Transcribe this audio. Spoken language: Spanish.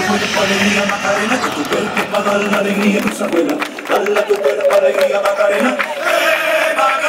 cuerpo alegría Macarena, que tu cuerpo para dar la alegría a tus abuelas. Dale a tu cuerpo alegría Macarena. Macarena.